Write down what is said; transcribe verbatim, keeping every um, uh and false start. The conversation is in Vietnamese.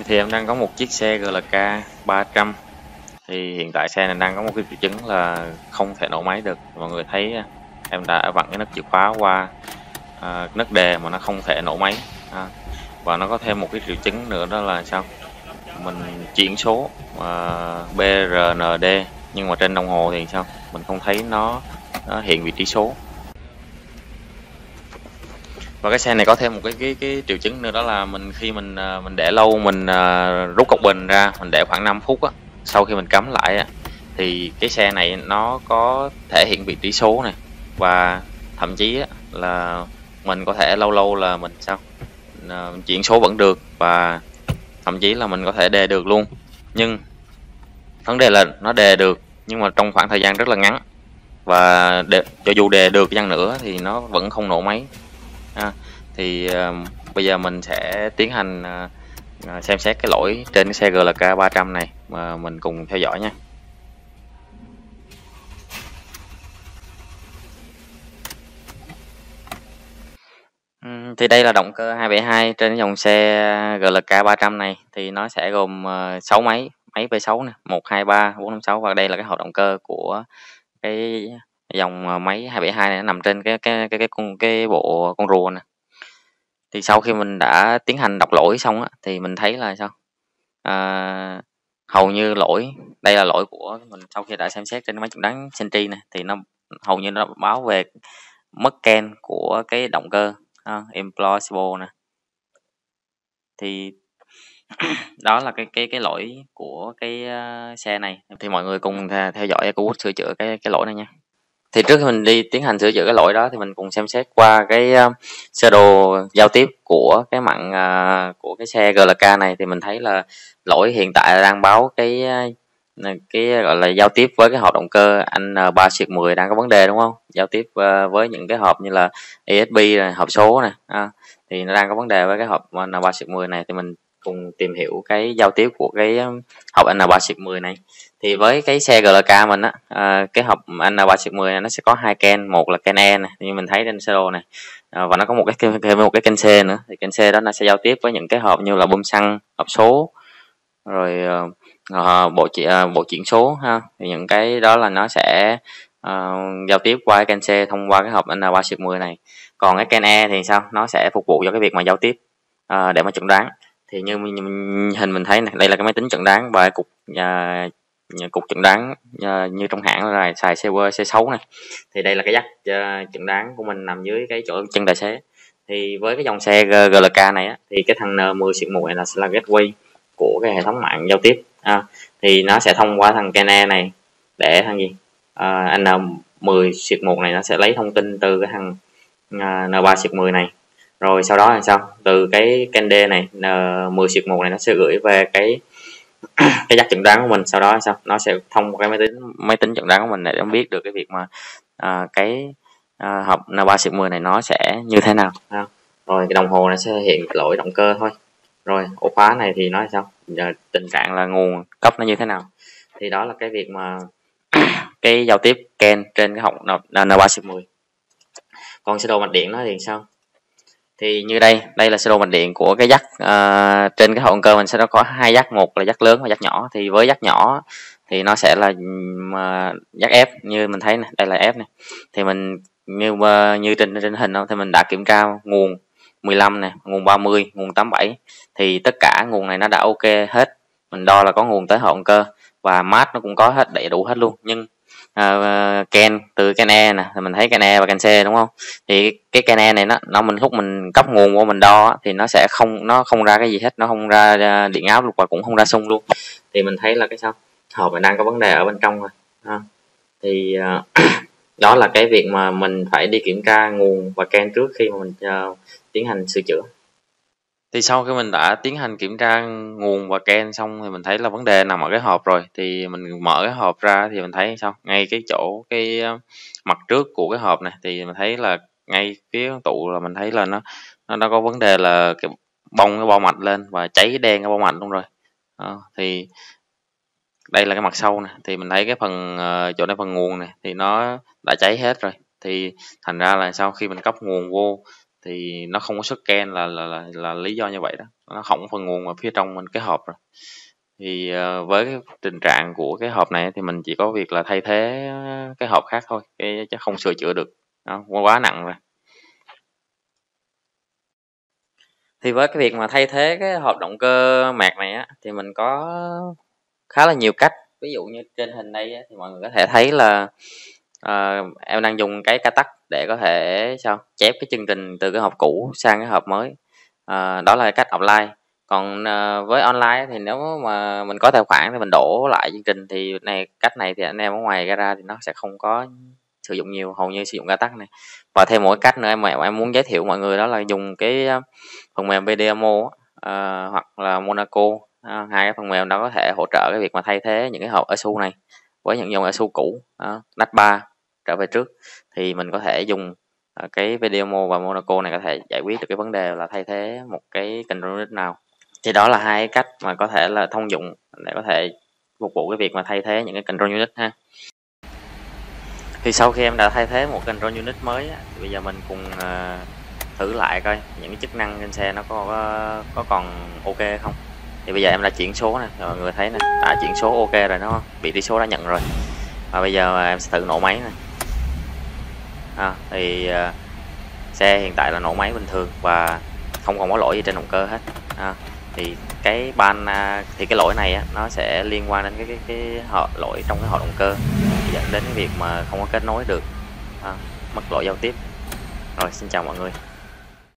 Thì em đang có một chiếc xe giê lờ ca ba trăm. Thì hiện tại xe này đang có một cái triệu chứng là không thể nổ máy được. Mọi người thấy em đã vặn cái nấc chìa khóa qua à, nấc đề mà nó không thể nổ máy à. Và nó có thêm một cái triệu chứng nữa, đó là sao, mình chuyển số à, bê rờ en đê nhưng mà trên đồng hồ thì sao mình không thấy nó, nó hiện vị trí số. Và cái xe này có thêm một cái cái cái triệu chứng nữa, đó là mình khi mình mình để lâu, mình uh, rút cọc bình ra, mình để khoảng năm phút á, sau khi mình cắm lại á, thì cái xe này nó có thể hiện vị trí số này, và thậm chí á, là mình có thể lâu lâu là mình sao uh, chuyển số vẫn được, và thậm chí là mình có thể đề được luôn. Nhưng vấn đề là nó đề được nhưng mà trong khoảng thời gian rất là ngắn, và để, cho dù đề được chăng nữa thì nó vẫn không nổ máy à. Thì uh, bây giờ mình sẽ tiến hành uh, xem xét cái lỗi trên cái xe giê lờ ca ba trăm này, mà mình cùng theo dõi nha. Uhm, thì đây là động cơ hai bảy hai trên cái dòng xe giê lờ ca ba trăm này, thì nó sẽ gồm uh, sáu máy, máy vê sáu nè, một, hai, ba, bốn, năm, sáu, và đây là cái hộp động cơ của cái dòng máy hai bảy hai này, nó nằm trên cái cái cái cái con cái bộ con rùa nè. Thì sau khi mình đã tiến hành đọc lỗi xong á, thì mình thấy là sao à, hầu như lỗi đây là lỗi của mình. Sau khi đã xem xét trên máy chẩn đoán Sentry này, thì nó hầu như nó báo về mất ken của cái động cơ uh, implausible nè. Thì đó là cái cái cái lỗi của cái uh, xe này. Thì mọi người cùng theo, theo dõi EcoWood sửa chữa cái cái lỗi này nha. Thì trước khi mình đi tiến hành sửa chữa cái lỗi đó, thì mình cùng xem xét qua cái uh, sơ đồ giao tiếp của cái mặn uh, của cái xe giê lờ ca này. Thì mình thấy là lỗi hiện tại đang báo cái uh, cái gọi là giao tiếp với cái hộp động cơ N ba mười đang có vấn đề, đúng không? Giao tiếp uh, với những cái hộp như là e ét pê này, hộp số này à, thì nó đang có vấn đề với cái hộp N ba mười này. Thì mình cùng tìm hiểu cái giao tiếp của cái hộp N ba mười này. Thì với cái xe giê lờ ca mình á, à, cái hộp N ba mười này nó sẽ có hai ken, một là ken E này như mình thấy trên sơ đồ này, à, và nó có một cái thêm một cái ken C nữa. Thì ken C đó nó sẽ giao tiếp với những cái hộp như là bơm xăng, hộp số, rồi uh, bộ chỉ, uh, bộ chuyển số ha. Thì những cái đó là nó sẽ uh, giao tiếp qua cái ken C thông qua cái hộp N ba mười này. Còn cái ken E thì sao, nó sẽ phục vụ cho cái việc mà giao tiếp uh, để mà chẩn đoán. Thì như, như, như hình mình thấy này, đây là cái máy tính chẩn đoán và cục uh, cục chẩn đoán uh, như trong hãng là xài C sáu này. Thì đây là cái jack uh, chẩn đoán của mình nằm dưới cái chỗ chân tài xế. Thì với cái dòng xe giê lờ ca này á, thì cái thằng N mười một này là, là gateway của cái hệ thống mạng giao tiếp à, thì nó sẽ thông qua thằng ken E này để thằng gì uh, N mười một này nó sẽ lấy thông tin từ cái thằng uh, N ba mười này, rồi sau đó là sao, từ cái ken D này N mười một này nó sẽ gửi về cái cái jack chẩn đoán của mình. Sau đó là sao, nó sẽ thông qua cái máy tính máy tính chẩn đoán của mình để nó biết được cái việc mà à, cái à, hộp N ba mười này nó sẽ như thế nào ha. Rồi cái đồng hồ này sẽ hiện lỗi động cơ thôi. Rồi ổ khóa này thì nói sao, giờ tình trạng là nguồn cấp nó như thế nào. Thì đó là cái việc mà cái giao tiếp ken trên cái hộp N ba mười. Còn sơ đồ mạch điện nó thì sao, thì như đây đây là sơ đồ mạch điện của cái jack uh, trên cái hộp động cơ mình sẽ có hai jack, một là jack lớn và jack nhỏ. Thì với jack nhỏ thì nó sẽ là uh, jack F như mình thấy này, đây là F này. Thì mình như uh, như trên trên hình không, thì mình đã kiểm tra nguồn mười lăm này, nguồn ba mươi, nguồn tám mươi bảy, thì tất cả nguồn này nó đã ok hết. Mình đo là có nguồn tới hộp động cơ, và mát nó cũng có hết, đầy đủ hết luôn. Nhưng uh, ken từ ken E nè, thì mình thấy ken E và ken C đúng không. Thì cái ken E này nó nó mình lúc mình cấp nguồn qua mình đo thì nó sẽ không nó không ra cái gì hết, nó không ra điện áp luôn và cũng không ra xung luôn. Thì mình thấy là cái sao hộp này đang có vấn đề ở bên trong rồi ha. Thì uh, đó là cái việc mà mình phải đi kiểm tra nguồn và ken trước khi mà mình uh, tiến hành sửa chữa. Thì sau khi mình đã tiến hành kiểm tra nguồn và ken xong thì mình thấy là vấn đề nằm ở cái hộp rồi. Thì mình mở cái hộp ra thì mình thấy sao, ngay cái chỗ cái mặt trước của cái hộp này thì mình thấy là ngay phía tụ là mình thấy là nó nó đã có vấn đề là cái bong cái bo mạch lên và cháy đen cái bo mạch luôn rồi. Đó, thì đây là cái mặt sau này, thì mình thấy cái phần uh, chỗ này phần nguồn này thì nó đã cháy hết rồi. Thì thành ra là sau khi mình cấp nguồn vô thì nó không có scan là là là, là lý do như vậy đó, nó hỏng phần nguồn ở phía trong mình cái hộp rồi. Thì uh, với cái tình trạng của cái hộp này thì mình chỉ có việc là thay thế cái hộp khác thôi, cái chứ không sửa chữa được, nó quá nặng rồi. Thì với cái việc mà thay thế cái hộp động cơ mạc này á, thì mình có khá là nhiều cách. Ví dụ như trên hình đây á, thì mọi người có thể thấy là uh, em đang dùng cái ca tắc để có thể sao chép cái chương trình từ cái hộp cũ sang cái hộp mới. Uh, đó là cách offline. Còn uh, với online thì nếu mà mình có tài khoản thì mình đổ lại chương trình, thì này cách này thì anh em ở ngoài ra thì nó sẽ không có sử dụng nhiều, hầu như sử dụng ca tắc này. Và thêm một cách nữa em em muốn giới thiệu mọi người, đó là dùng cái phần mềm vê đê em o uh, hoặc là Monaco. Uh, hai cái phần mềm đó có thể hỗ trợ cái việc mà thay thế những cái hộp ê xu này với những dòng ê xu cũ, uh, Dash ba trở về trước, thì mình có thể dùng uh, cái vê đê em o và Monaco này có thể giải quyết được cái vấn đề là thay thế một cái control unit nào. Thì đó là hai cách mà có thể là thông dụng để có thể phục vụ cái việc mà thay thế những cái control unit ha. Thì sau khi em đã thay thế một control unit mới á, thì bây giờ mình cùng uh, thử lại coi những cái chức năng trên xe nó có có, có còn ok không. Thì bây giờ em đã chuyển số nè, mọi người thấy nè, đã chuyển số ok rồi, nó vị trí số đã nhận rồi. Và bây giờ em sẽ thử nổ máy nè. À, thì uh, xe hiện tại là nổ máy bình thường và không còn có lỗi gì trên động cơ hết. À, thì cái ban uh, thì cái lỗi này á, nó sẽ liên quan đến cái cái, cái họ lỗi trong cái hộp động cơ, dẫn đến cái việc mà không có kết nối được, à, mất lỗi giao tiếp. Rồi, xin chào mọi người.